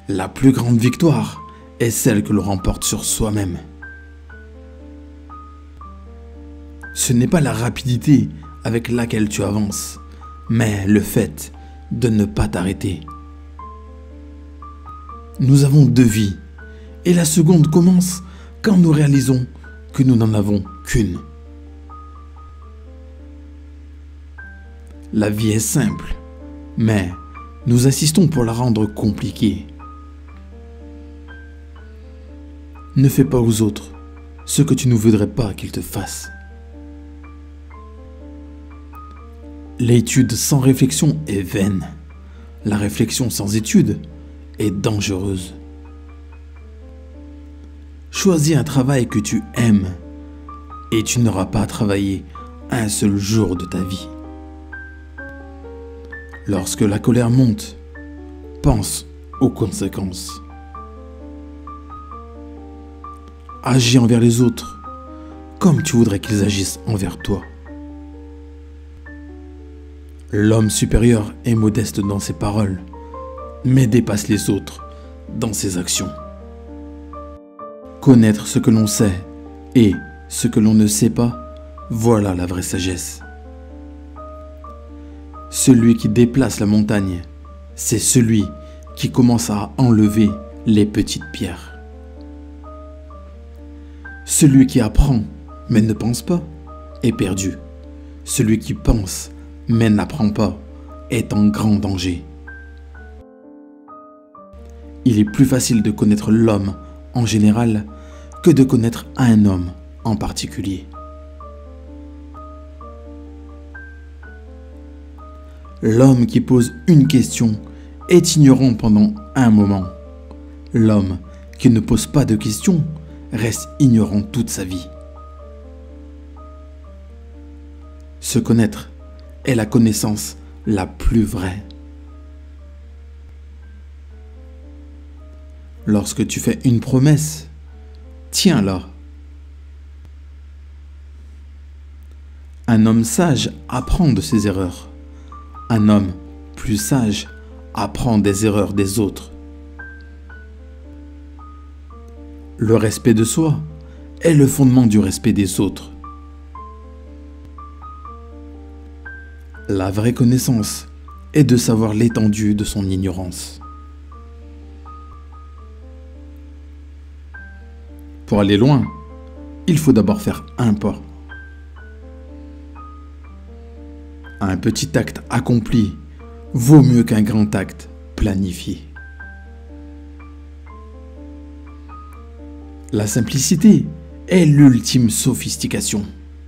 La plus grande victoire est celle que l'on remporte sur soi-même. Ce n'est pas la rapidité avec laquelle tu avances, mais le fait de ne pas t'arrêter. Nous avons 2 vies, et la seconde commence quand nous réalisons que nous n'en avons qu'une. La vie est simple, mais nous insistons pour la rendre compliquée. Ne fais pas aux autres ce que tu ne voudrais pas qu'ils te fassent. L'étude sans réflexion est vaine. La réflexion sans étude est dangereuse. Choisis un travail que tu aimes et tu n'auras pas à travailler un seul jour de ta vie. Lorsque la colère monte, pense aux conséquences. Agis envers les autres comme tu voudrais qu'ils agissent envers toi. L'homme supérieur est modeste dans ses paroles, mais dépasse les autres dans ses actions. Connaître ce que l'on sait et ce que l'on ne sait pas, voilà la vraie sagesse. Celui qui déplace la montagne, c'est celui qui commence à enlever les petites pierres. Celui qui apprend mais ne pense pas est perdu. Celui qui pense mais n'apprend pas est en grand danger. Il est plus facile de connaître l'homme en général que de connaître un homme en particulier. L'homme qui pose une question est ignorant pendant un moment. L'homme qui ne pose pas de questions reste ignorant toute sa vie. Se connaître est la connaissance la plus vraie. Lorsque tu fais une promesse, tiens-la. Un homme sage apprend de ses erreurs. Un homme plus sage apprend des erreurs des autres. Le respect de soi est le fondement du respect des autres. La vraie connaissance est de savoir l'étendue de son ignorance. Pour aller loin, il faut d'abord faire un pas. Un petit acte accompli vaut mieux qu'un grand acte planifié. La simplicité est l'ultime sophistication.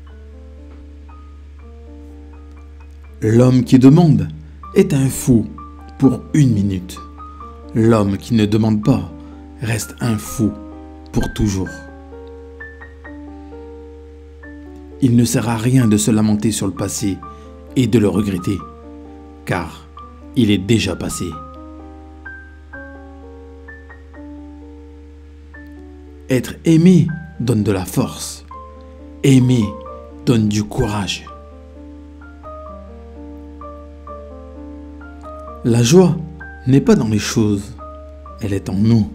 L'homme qui demande est un fou pour 1 minute. L'homme qui ne demande pas reste un fou pour toujours. Il ne sert à rien de se lamenter sur le passé et de le regretter, car il est déjà passé. Être aimé donne de la force. Aimer donne du courage. La joie n'est pas dans les choses, elle est en nous.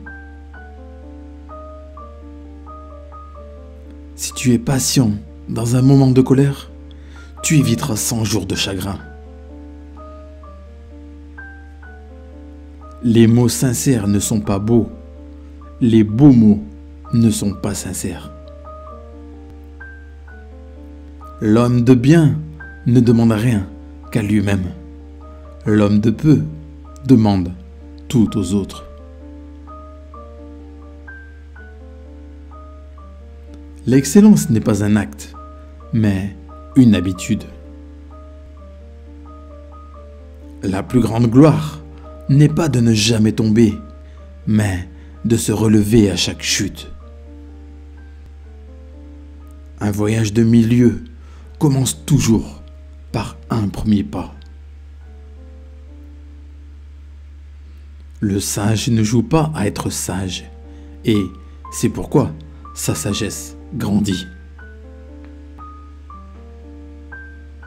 Si tu es patient dans un moment de colère, tu éviteras 100 jours de chagrin. Les mots sincères ne sont pas beaux. Les beaux mots ne sont pas sincères. L'homme de bien ne demande rien qu'à lui-même. L'homme de peu demande tout aux autres. L'excellence n'est pas un acte, mais une habitude. La plus grande gloire n'est pas de ne jamais tomber, mais de se relever à chaque chute. Un voyage de 1000 lieues commence toujours par un premier pas. Le sage ne joue pas à être sage, et c'est pourquoi sa sagesse grandit.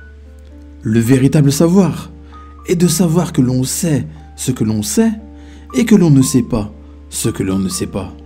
Le véritable savoir est de savoir que l'on sait ce que l'on sait et que l'on ne sait pas ce que l'on ne sait pas.